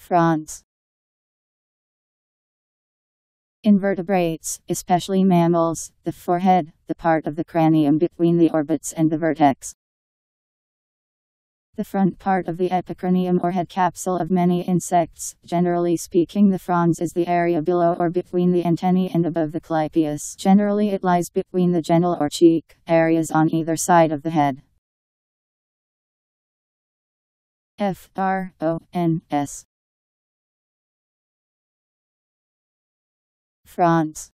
Frons. In vertebrates, especially mammals, the forehead, the part of the cranium between the orbits and the vertex. The front part of the epicranium or head capsule of many insects, generally speaking the frons, is the area below or between the antennae and above the clypeus. Generally it lies between the genal or cheek areas on either side of the head. Frons.